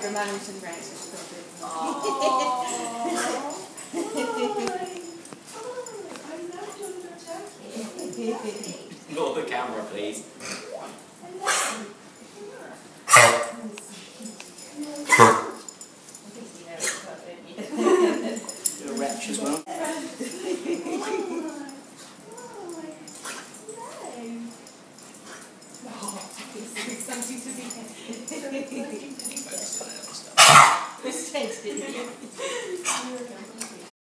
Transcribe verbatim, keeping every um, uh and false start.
the mountain range, so she's got to do it. Not the camera, please.